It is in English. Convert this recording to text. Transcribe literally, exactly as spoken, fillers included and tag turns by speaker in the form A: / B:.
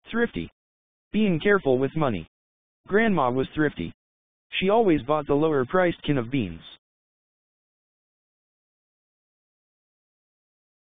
A: Thrifty. Being careful with money. Grandma was thrifty. She always bought the lower-priced can of beans.